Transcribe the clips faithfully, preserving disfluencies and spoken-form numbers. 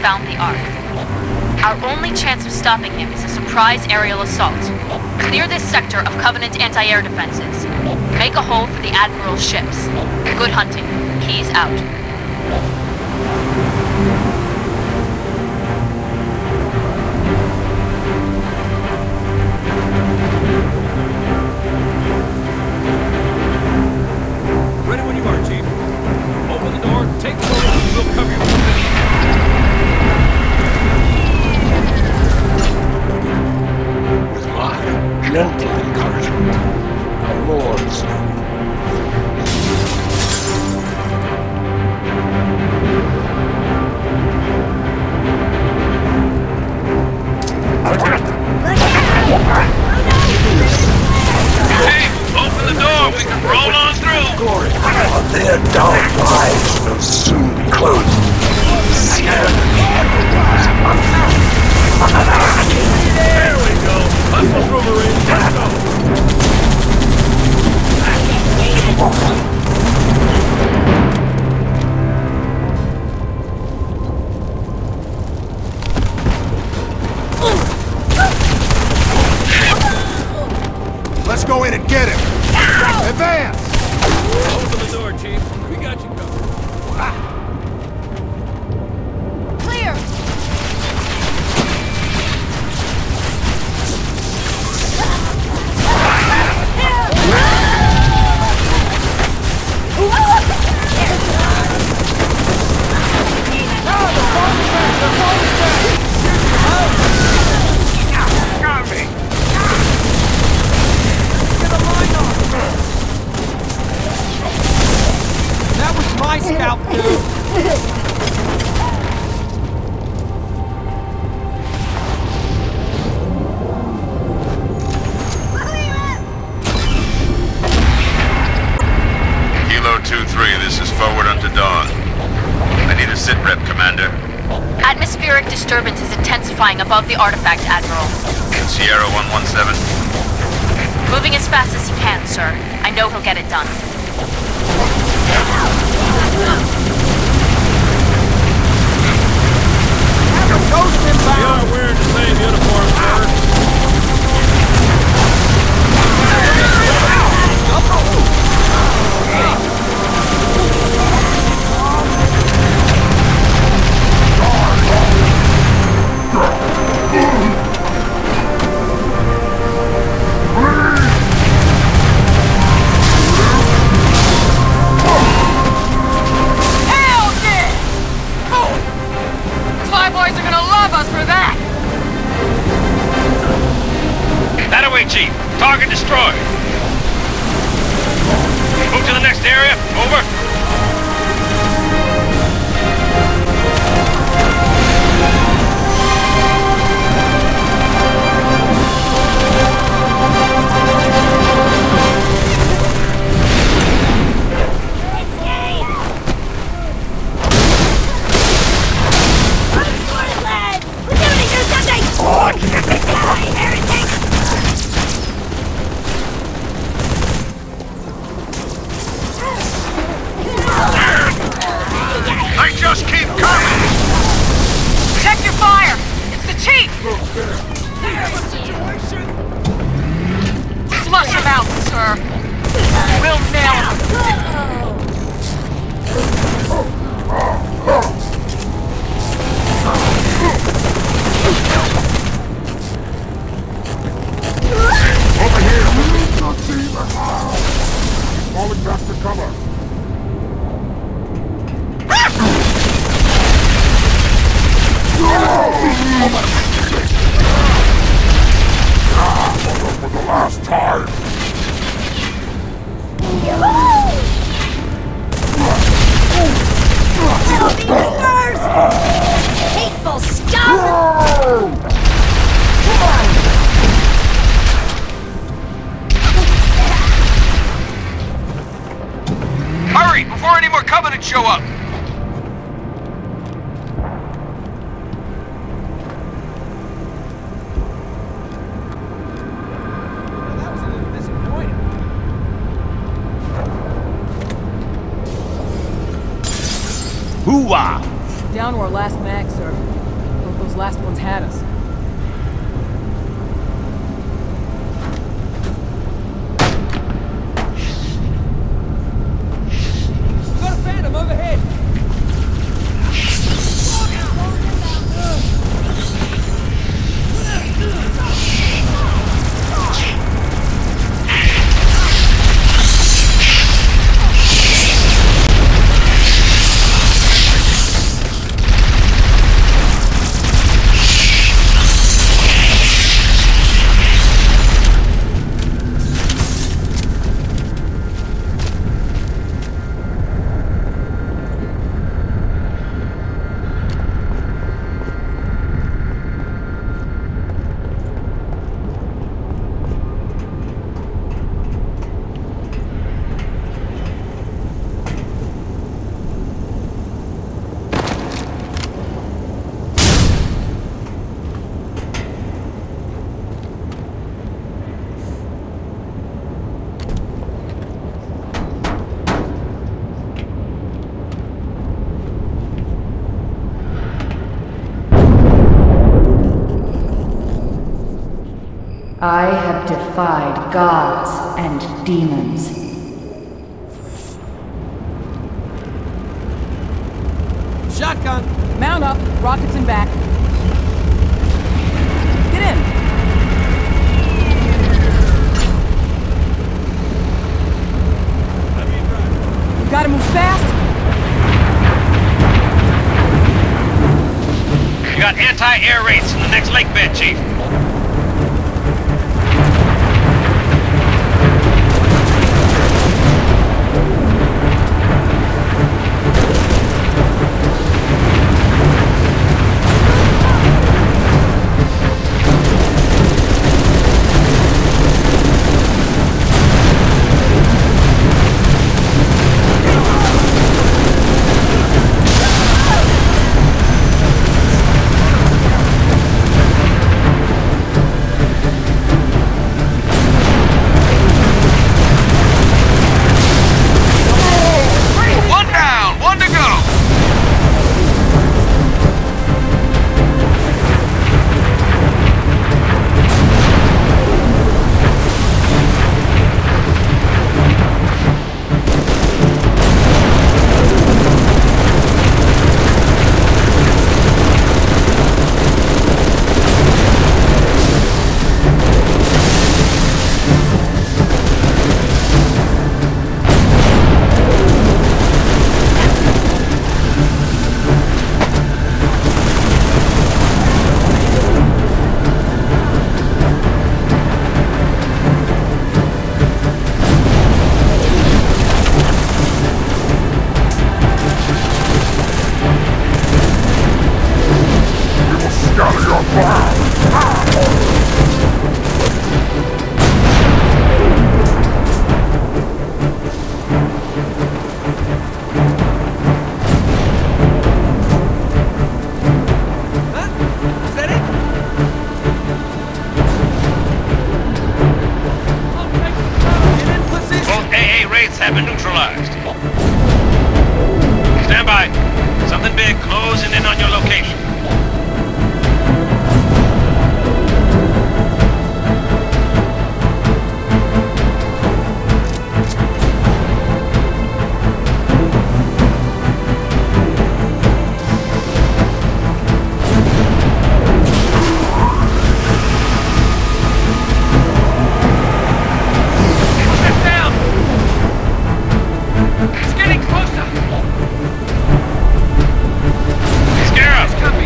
found the Ark. Our only chance of stopping him is a surprise aerial assault. Clear this sector of Covenant anti-air defenses. Make a hole for the Admiral's ships. Good hunting. Keys out. Ready when you are, Chief. Open the door, take the door, and we'll cover your position. With my gentle encouragement, our lords. Chief, open the door, we can roll on through. Glory, their dark lives will soon be closed. There we go. Hustle through, Marine. Let's go. Let's go in and get him! Advance! Open the door, Chief. We got you covered. Clear! Got me! That was my scout, dude! Kilo two three, this is forward unto dawn. I need a sit rep, Commander. Atmospheric disturbance is intensifying above the artifact, Admiral. Sierra one one seven. Moving as fast as he can, sir. I know he'll get it done. Ghost We inbound! are wearing the same uniform, sir. Hell yeah! Flyboys are gonna love us for that! That away, Chief. Target destroyed. Move to the next area. Over. They just keep coming! Check your fire! It's the Chief! Flush him out, sir! We'll nail him! Over here! Not see the falling back to cover. For the last time! Hateful scum! Hurry, before any more Covenant show up! That was a little disappointing. Hoo-wah! Down to our last mag, sir. those last ones had us. We got a phantom overhead! I have defied gods and demons. Shotgun! Mount up, rockets in back. Get in! We gotta move fast! You got anti-air raids in the next lake bed, Chief. Have been neutralized. Stand by. Something big closing in on your location. Closer! Scarab!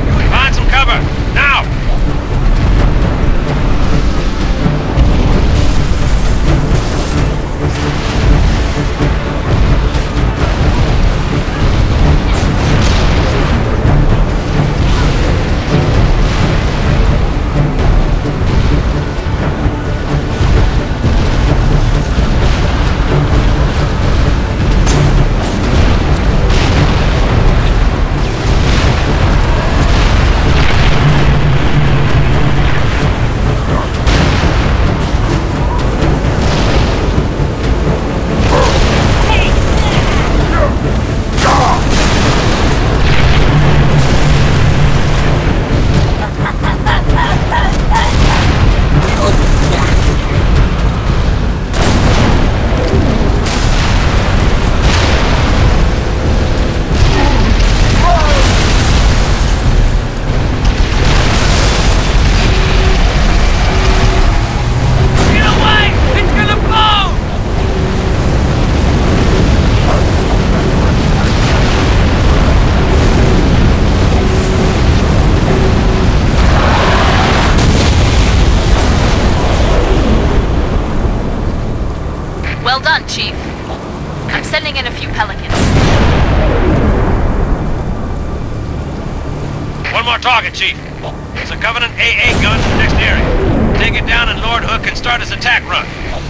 more target, Chief. There's a Covenant A A gun in the next area. Take it down and Lord Hood can start his attack run.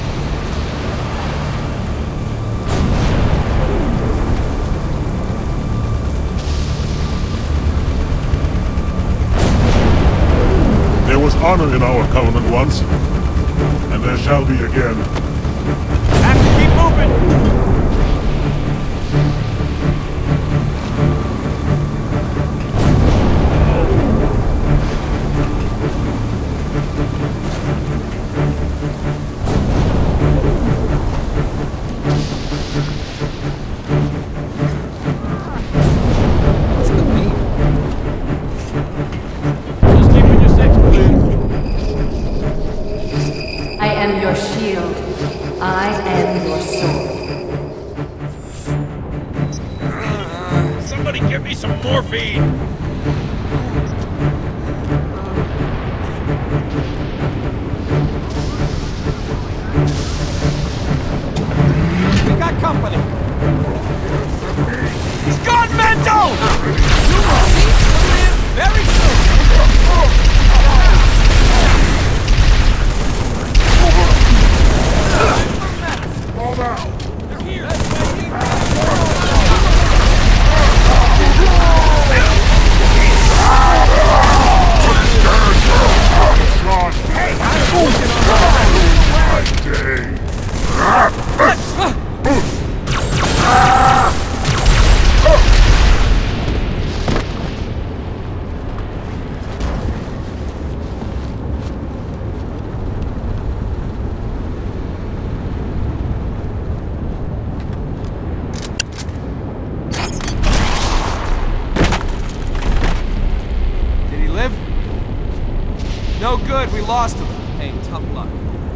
There was honor in our Covenant once, and there shall be again. Have to keep moving! I am your shield. I am your sword. Somebody give me some morphine! We got company! He's gone mental! You will see him very soon! They're here! No good, we lost him. Hey, tough luck.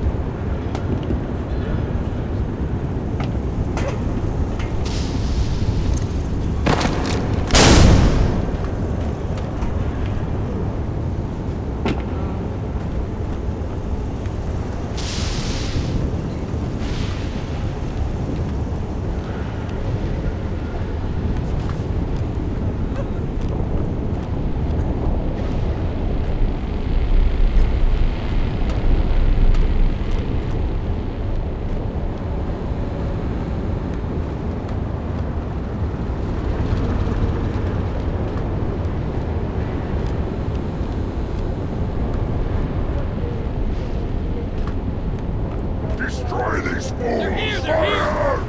Destroy these fools! They're here, they're here!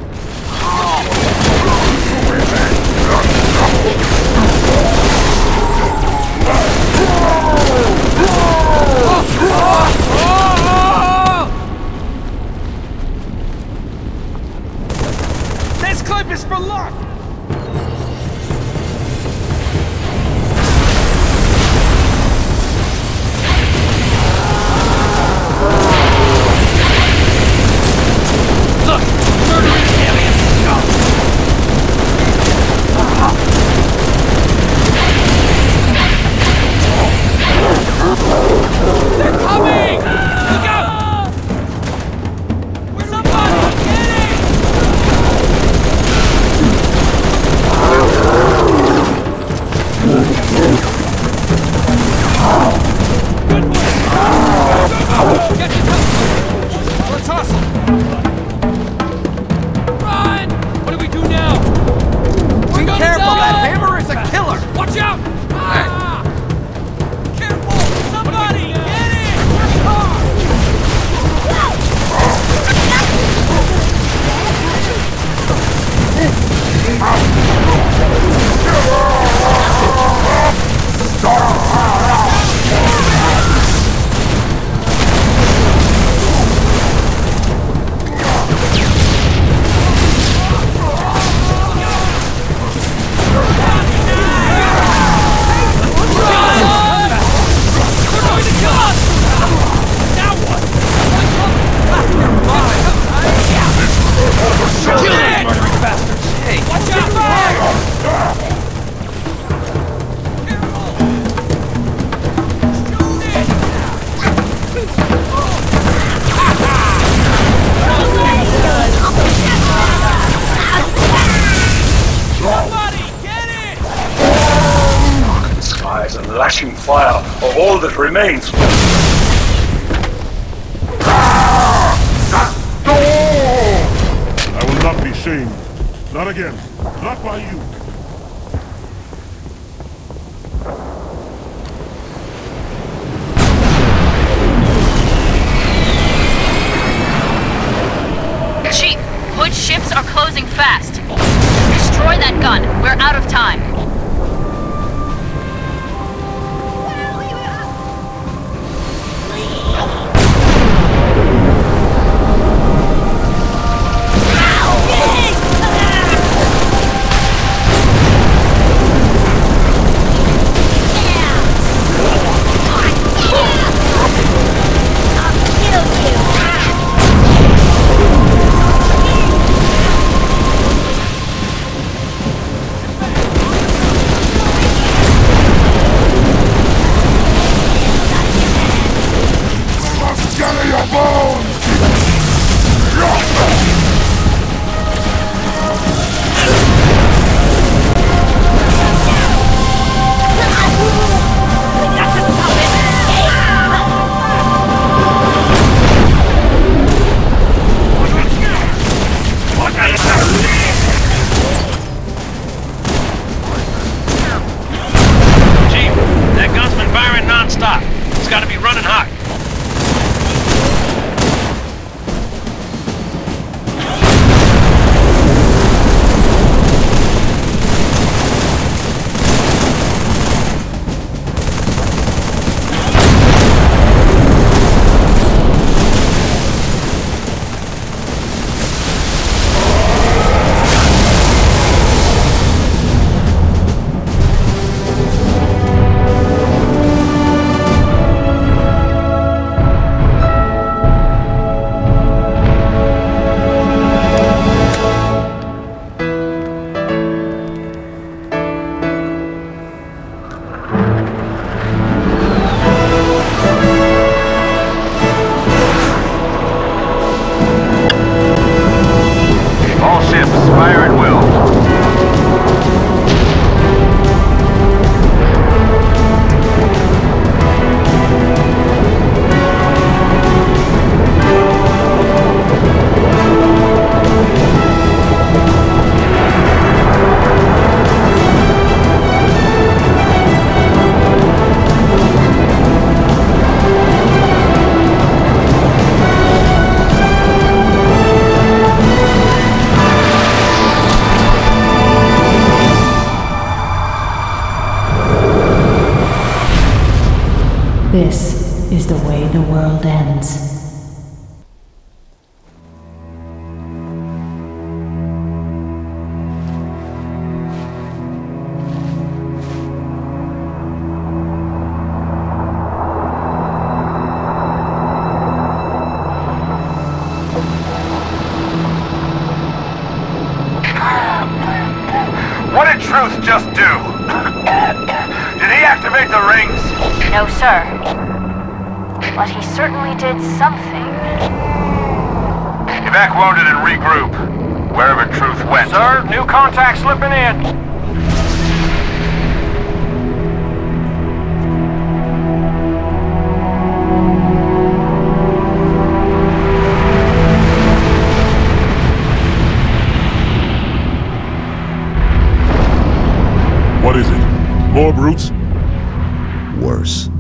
This clip is for luck! of all that remains. I will not be shamed. Not again. Not by you. Chief, Hood's ships are closing fast. Destroy that gun. We're out of time. This is the way the world ends. What did Truth just do? Did he activate the rings? No, sir. But he certainly did something. Evac wounded and regroup. Wherever Truth went. Sir, new contact slipping in. What is it? More brutes? Worse.